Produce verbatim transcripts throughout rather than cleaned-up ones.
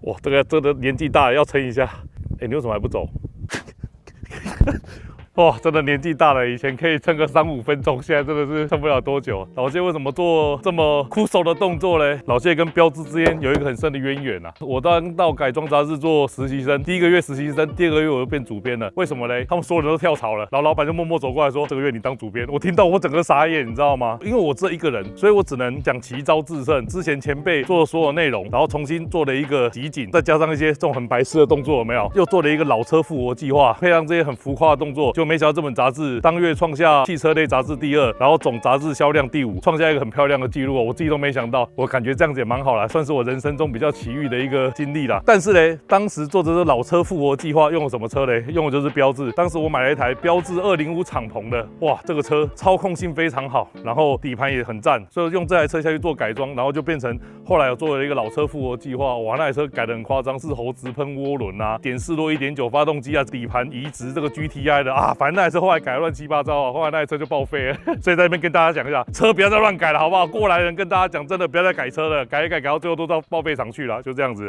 哇，这个真的年纪大了，要撑一下。哎、欸，你为什么还不走？哇，真的年纪大了，以前可以撑个三五分钟，现在真的是撑不了多久。老谢为什么做这么枯手的动作嘞？老谢跟标致之间有一个很深的渊源啊。我当到改装杂志做实习生，第一个月实习生，第二个月我就变主编了。为什么嘞？他们所有人都跳槽了，然后老板就默默走过来说：“这个月你当主编。”我听到我整个傻眼，你知道吗？因为我这一个人，所以我只能讲奇招制胜。之前前辈做的所有内容，然后重新做了一个集锦，再加上一些这种很白痴的动作，有没有？又做了一个老车复活计划，配上这些很浮夸的动作，就没想到这本杂志当月创下汽车类杂志第二，然后总杂志销量第五，创下一个很漂亮的记录哦。我自己都没想到，我感觉这样子也蛮好啦，算是我人生中比较奇遇的一个经历啦。但是嘞，当时做这个老车复活计划用了什么车嘞？用的就是标致。当时我买了一台标致二零五敞篷的，哇，这个车操控性非常好，然后底盘也很赞，所以用这台车下去做改装，然后就变成后来有做了一个老车复活计划。哇，那台车改得很夸张，是猴子喷涡轮啊，点四落 一点九 发动机啊，底盘移植这个 G T I 的啊，反正那台车后来改乱七八糟啊，后来那台车就报废了。所以在那边跟大家讲一下，车不要再乱改了，好不好？过来人跟大家讲，真的不要再改车了，改一改改到最后都到报废厂去了，就这样子。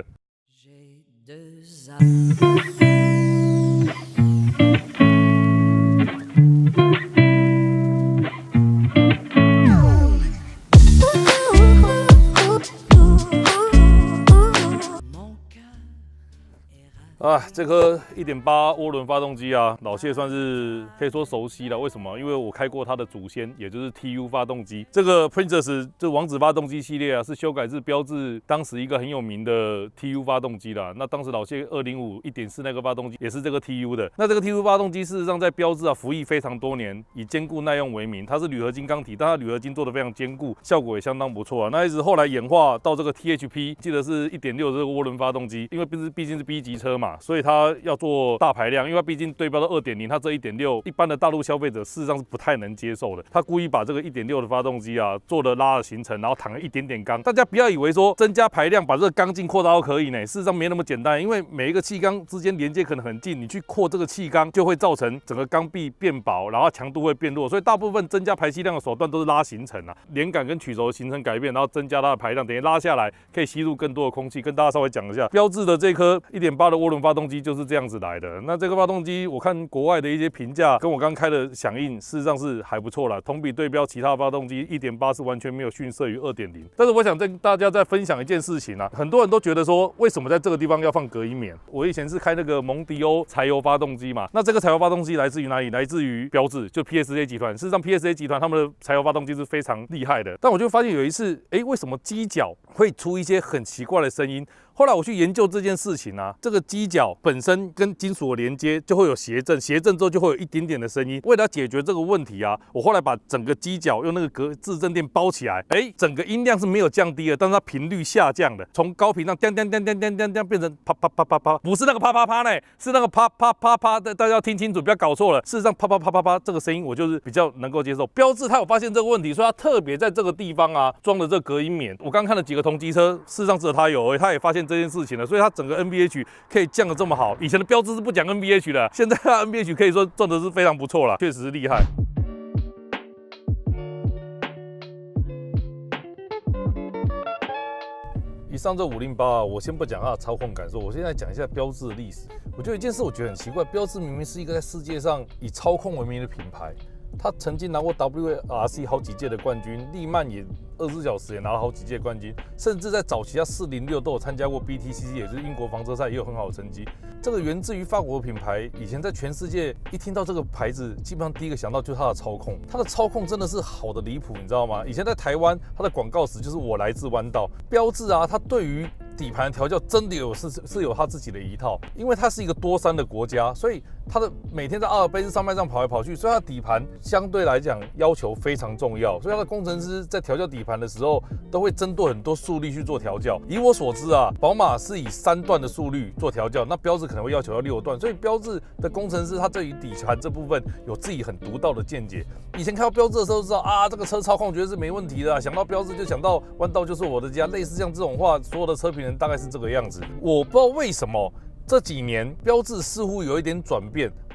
啊，这颗 一点八 涡轮发动机啊，老谢算是可以说熟悉了。为什么？因为我开过它的祖先，也就是 T U 发动机。这个 Princess 这王子发动机系列啊，是修改自标致当时一个很有名的 T U 发动机啦。那当时老谢二零五 一点四 那个发动机也是这个 T U 的。那这个 T U 发动机事实上在标致啊服役非常多年，以坚固耐用为名。它是铝合金钢体，但它铝合金做的非常坚固，效果也相当不错啊。那一直后来演化到这个 T H P， 记得是 一点六 这个涡轮发动机，因为毕竟毕竟是 B 级车嘛，所以它要做大排量，因为它毕竟对标到 二点零， 它这 一点六 一般的大陆消费者事实上是不太能接受的。他故意把这个 一点六 的发动机啊做了拉的行程，然后躺了一点点缸。大家不要以为说增加排量把这个缸径扩大到可以呢，事实上没那么简单，因为每一个气缸之间连接可能很近，你去扩这个气缸就会造成整个缸壁变薄，然后强度会变弱，所以大部分增加排气量的手段都是拉行程啊，连杆跟曲轴形成改变，然后增加它的排量，等于拉下来可以吸入更多的空气。跟大家稍微讲一下，标致的这颗 一点八 的涡轮发动机就是这样子来的。那这个发动机我看国外的一些评价跟我刚开的响应事实上是还不错啦，同比对标其他发动机 一点八 是完全没有逊色于 二点零。但是我想跟大家再分享一件事情啊，很多人都觉得说为什么在这个地方要放隔音棉？我以前是开那个蒙迪欧柴油发动机嘛，那这个柴油发动机来自于哪里？来自于标致，就 P S A 集团。事实上 P S A 集团他们的柴油发动机是非常厉害的，但我就发现有一次，哎，为什么机脚会出一些很奇怪的声音？后来我去研究这件事情啊，这个机脚本身跟金属的连接就会有谐振，谐振之后就会有一点点的声音。为了要解决这个问题啊，我后来把整个机脚用那个隔制振垫包起来，哎，整个音量是没有降低的，但是它频率下降的，从高频让叮叮叮叮叮叮叮变成啪啪啪啪啪，不是那个啪啪啪呢，是那个啪啪啪啪的，大家要听清楚，不要搞错了。事实上啪啪啪啪啪这个声音我就是比较能够接受。标致它有发现这个问题，所以它特别在这个地方啊装了这个隔音棉。我刚看了几个同级车，事实上只有它有而已，它也发现这件事情了，所以它整个 N V H 可以降得这么好。以前的标致是不讲 N V H 的，现在它 N V H 可以说赚的是非常不错了，确实是厉害。以上这五零八啊，我先不讲它的操控感受，我现在讲一下标致的历史。我觉得有一件事我觉得很奇怪，标致明明是一个在世界上以操控为名的品牌。他曾经拿过 W R C 好几届的冠军，利曼也二十四小时也拿了好几届冠军，甚至在早期他四零六都有参加过 B T C C， 也就是英国房车赛，也有很好的成绩。这个源自于法国的品牌，以前在全世界一听到这个牌子，基本上第一个想到就是它的操控，它的操控真的是好的离谱，你知道吗？以前在台湾，它的广告词就是我来自弯道。标致啊，它对于底盘调教真的有是是有他自己的一套，因为它是一个多山的国家，所以它的每天在阿尔卑斯山脉上跑来跑去，所以它的底盘相对来讲要求非常重要，所以它的工程师在调教底盘的时候都会针对很多速率去做调教。以我所知啊，宝马是以三段的速率做调教，那标致可能会要求要六段，所以标致的工程师他对于底盘这部分有自己很独到的见解。以前看到标致的时候知道啊，这个车操控绝对是没问题的、啊，想到标致就想到弯道就是我的家，类似像这种话，所有的车评人大概是这个样子。我不知道为什么这几年标致似乎有一点转变，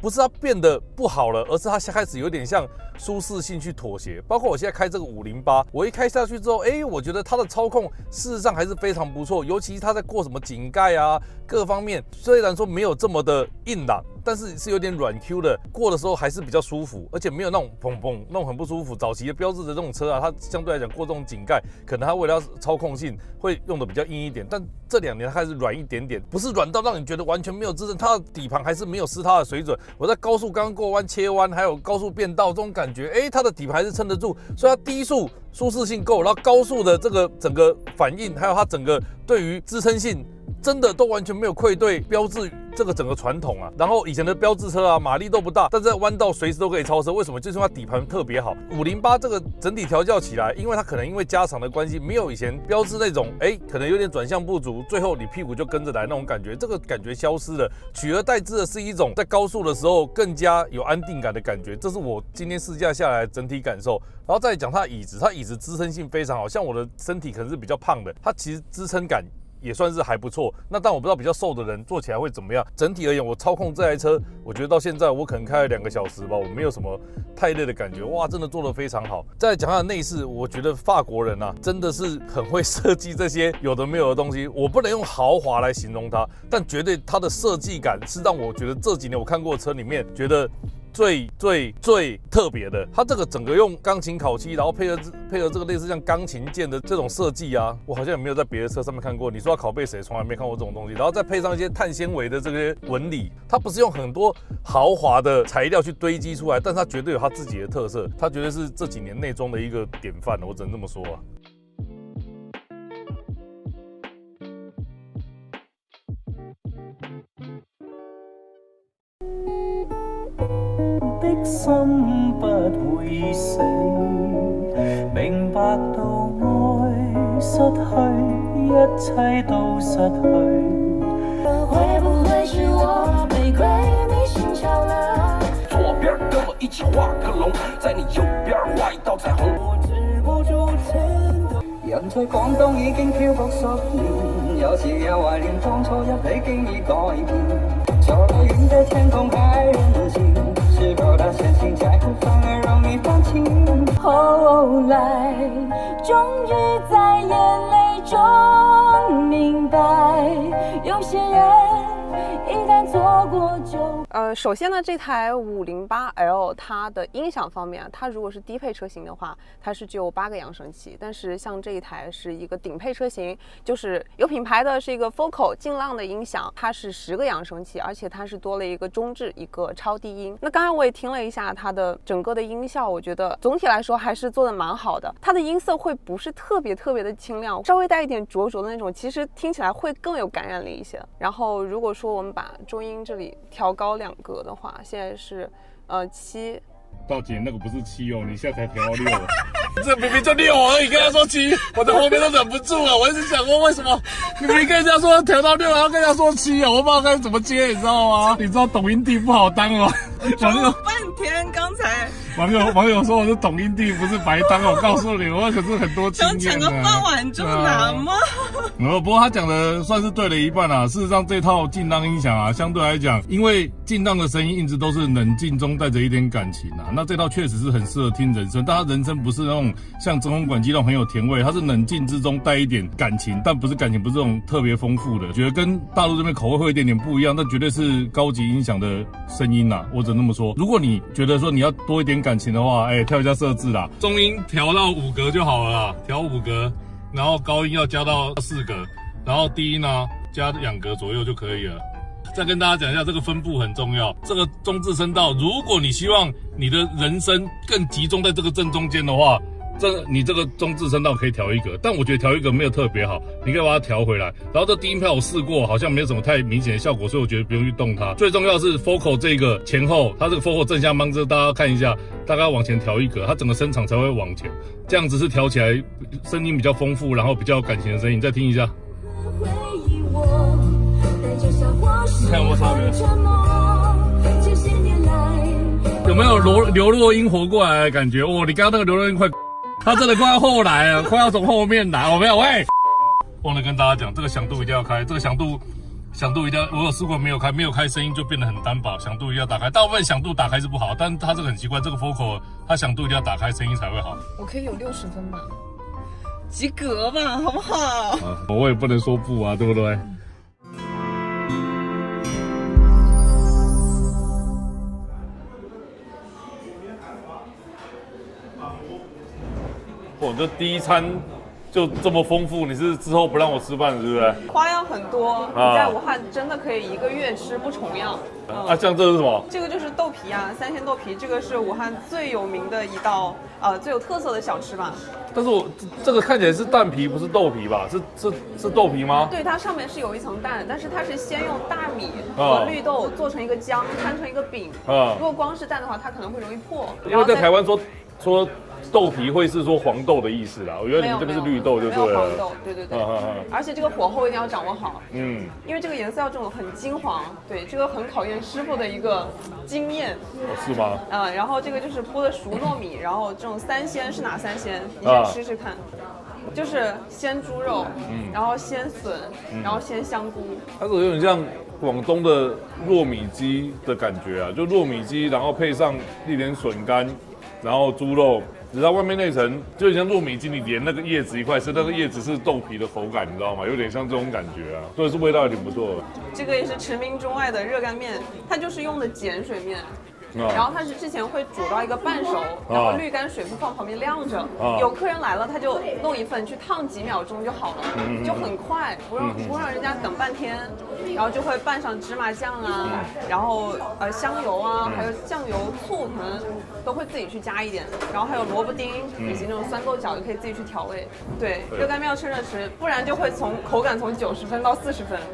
不是它变得不好了，而是它开始有点像舒适性去妥协。包括我现在开这个五零八，我一开下去之后，哎，我觉得它的操控事实上还是非常不错，尤其是它在过什么井盖啊，各方面虽然说没有这么的硬朗，但是是有点软 Q 的，过的时候还是比较舒服，而且没有那种砰砰那种很不舒服。早期的标致的这种车啊，它相对来讲过这种井盖，可能它为了要操控性会用的比较硬一点，但这两年它开始软一点点，不是软到让你觉得完全没有支撑，它的底盘还是没有失它的水准。我在高速刚刚过弯切弯，还有高速变道这种感觉，哎，它的底盘还是撑得住，所以它低速舒适性够，然后高速的这个整个反应，还有它整个对于支撑性。真的都完全没有愧对标致这个整个传统啊，然后以前的标致车啊，马力都不大，但是在弯道随时都可以超车。为什么？就是因为它底盘特别好。五零八这个整体调教起来，因为它可能因为加长的关系，没有以前标致那种，哎，可能有点转向不足，最后你屁股就跟着来那种感觉，这个感觉消失了，取而代之的是一种在高速的时候更加有安定感的感觉。这是我今天试驾下来的整体感受。然后再讲它的椅子，它椅子支撑性非常好，像我的身体可能是比较胖的，它其实支撑感也算是还不错。那但我不知道比较瘦的人坐起来会怎么样。整体而言，我操控这台车，我觉得到现在我可能开了两个小时吧，我没有什么太累的感觉。哇，真的做得非常好。再讲它的内饰，我觉得法国人啊，真的是很会设计这些有的没有的东西。我不能用豪华来形容它，但绝对它的设计感是让我觉得这几年我看过的车里面觉得最最最特别的。它这个整个用钢琴烤漆，然后配合配合这个类似像钢琴键的这种设计啊，我好像也没有在别的车上面看过。你说要拷贝谁，从来没看过这种东西。然后再配上一些碳纤维的这些纹理，它不是用很多豪华的材料去堆积出来，但是它绝对有它自己的特色，它绝对是这几年内装的一个典范，我只能这么说啊。 的心不會死，明白到愛失去，一切都失去。會不會是我玫瑰你心竅了？左邊跟我一起畫個龍，在你右邊畫一道彩虹。我止不住顫抖。人在廣東已經漂泊十年，有時也懷念當初一起經已改變。走了雲的天空還人間。是否他深信在乎反而容易放棄？後來終於在眼淚中明白，有些人一旦錯過就…… 呃，首先呢，这台五零八 L 它的音响方面，它如果是低配车型的话，它是只有八个扬声器，但是像这一台是一个顶配车型，就是有品牌的，是一个 Focal 劲浪的音响，它是十个扬声器，而且它是多了一个中置，一个超低音。那刚才我也听了一下它的整个的音效，我觉得总体来说还是做的蛮好的。它的音色会不是特别特别的清亮，稍微带一点灼灼的那种，其实听起来会更有感染力一些。然后如果说我们把中音这里调高两格的话，现在是呃七。 大姐，那个不是七哦，你现在才调到六了。这明明就六而已，跟他说七，我在后面都忍不住了。我一直想问为什么明明跟人家说调到六，然后跟人家说七啊，我不知道该怎么接，你知道吗？你知道抖音帝不好当吗？ 讲了半天，刚才网友网友说我是抖音帝，不是白当。我告诉你，我可是很多经验的。 想抢个饭碗这么难吗？ 呃，不过他讲的算是对了一半啦。事实上，这套劲浪音响啊，相对来讲，因为劲浪的声音一直都是冷静中带着一点感情啊。那这套确实是很适合听人声，但它人声不是那种像真空管机那种很有甜味，它是冷静之中带一点感情，但不是感情，不是这种特别丰富的。觉得跟大陆这边口味会有一点点不一样，但绝对是高级音响的声音啦。我只能这么说。如果你觉得说你要多一点感情的话，哎、欸，调一下设置啦，中音调到五格就好了啦，调五格，然后高音要加到四格，然后低音呢加两格左右就可以了。再跟大家讲一下，这个分布很重要。这个中置声道，如果你希望你的人声更集中在这个正中间的话，这你这个中置声道可以调一格，但我觉得调一格没有特别好，你可以把它调回来。然后这低音票我试过，好像没有什么太明显的效果，所以我觉得不用去动它。最重要是 Focal 这个前后，它这个 Focal 正下方，这大家看一下，大概往前调一格，它整个声场才会往前，这样子是调起来声音比较丰富，然后比较有感情的声音。再听一下。你看有没有差别？有没有流流落音活过来的感觉？哦，你刚刚那个流落音快，他真的快要后来了，快要从后面来。我没有喂，忘了跟大家讲，这个响度一定要开，这个响度响度一定要，我有试过没有开，没有开声音就变得很单薄，响度一定要打开。大部分响度打开是不好，但它这个很奇怪，这个 Focal 它响度一定要打开，声音才会好。 我可以有六十分吧，及格吧，好不好？ 啊，我也不能说不啊，对不对？我这第一餐就这么丰富，你是之后不让我吃饭是不是？ 花样很多，你在武汉真的可以一个月吃不重样。 嗯、啊，像这是什么？ 这个就是豆皮啊，三鲜豆皮，这个是武汉最有名的一道呃最有特色的小吃吧。 但是我这个看起来是蛋皮，不是豆皮吧？是是是豆皮吗？ 对，它上面是有一层蛋，但是它是先用大米和绿豆做成一个浆，摊成一个饼。啊，如果光是蛋的话，它可能会容易破。 因为在台湾说说。豆皮会是说黄豆的意思啦，我觉得你们这边是绿豆就对了。 没有黄豆，对对对。啊啊啊而且这个火候一定要掌握好，嗯，因为这个颜色要这种很金黄，对，这个很考验师傅的一个经验。 哦，是吗？ 嗯，然后这个就是铺的熟糯米，然后这种三鲜是哪三鲜？你先试试看。啊就是鲜猪肉，嗯，然后鲜笋，嗯、然后鲜香菇。 它是有点像广东的糯米鸡的感觉啊，就糯米鸡，然后配上一点笋干，然后猪肉。只是它外面那层就像糯米鸡，你连那个叶子一块是那个叶子是豆皮的口感，你知道吗？有点像这种感觉啊，所以是味道也挺不错的。 这个也是驰名中外的热干面，它就是用的碱水面。然后它是之前会煮到一个半熟，然后滤干水不放旁边晾着。有客人来了，他就弄一份去烫几秒钟就好了，就很快，不让不让人家等半天。然后就会拌上芝麻酱啊，然后呃香油啊，还有酱油、醋可能都会自己去加一点。然后还有萝卜丁以及那种酸豆角也可以自己去调味。对，热干面要趁热吃，不然就会从口感从九十分到四十分。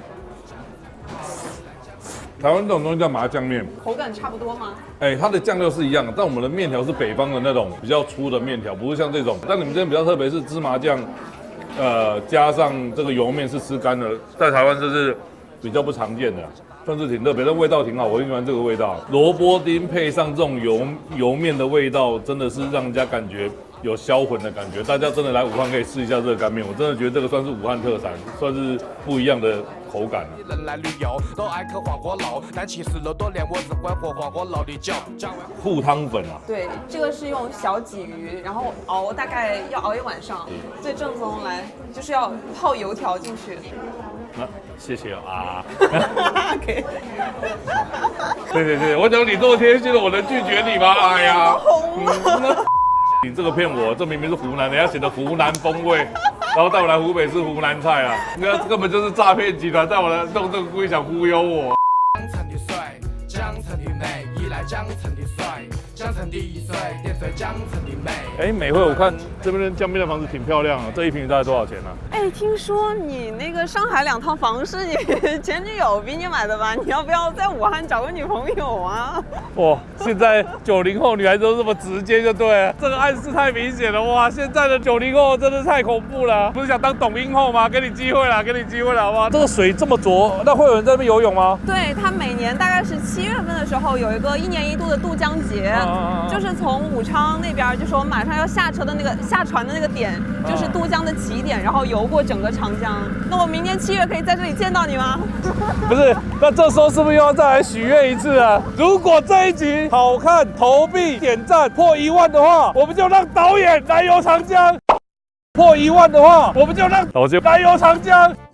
台湾这种东西叫麻酱面， 口感差不多吗？ 哎、欸，它的酱料是一样的，但我们的面条是北方的那种比较粗的面条，不是像这种。但你们这边比较特别是芝麻酱，呃，加上这个油面是吃干的，在台湾这是比较不常见的，算是挺特别，但味道挺好，我很喜欢这个味道。萝卜丁配上这种油油面的味道，真的是让人家感觉有销魂的感觉。大家真的来武汉可以试一下热干面，我真的觉得这个算是武汉特产，算是不一样的口感啊。 人来旅游都爱吃黄锅肉，但其实了多年我只会喝黄锅肉的酒。 护汤粉啊， 对，这个是用小鲫鱼，然后熬，大概要熬一晚上。最正宗来就是要泡油条进去。 那、啊、谢谢啊。 可以。 对对对，我讲你这么贴心的，我能拒绝你吗？哎呀，嗯、你这个骗我，这明明是湖南，人家写的湖南风味。然后带我来湖北吃湖南菜啊，那根本就是诈骗集团带我来弄这个故意想忽悠我。 江城的水，江城的美，依赖江城的水，江城的水，点缀江城的美。 哎，美惠，我看这边的江边的房子挺漂亮啊，这一平大概多少钱呢、啊？ 哎，听说你那个上海两套房是你前女友逼你买的吧？你要不要在武汉找个女朋友啊？ 哇，现在九零后女孩子都这么直接就对了，这个暗示太明显了哇！现在的九零后真的太恐怖了，不是想当抖音后吗？给你机会了，给你机会了，好不好？这个水这么浊，那会有人在那边游泳吗？ 对，它每年大概是七月份的时候有一个一年一度的渡江节，啊啊啊就是从武昌那边，就是我们马上要下车的那个下船的那个点，就是渡江的起点，然后游过整个长江。那我明年七月可以在这里见到你吗？ 不是，那这时候是不是又要再来许愿一次啊？如果这一集好看，投币点赞破一万的话，我们就让导演来游长江；破一万的话，我们就让导演来游长江。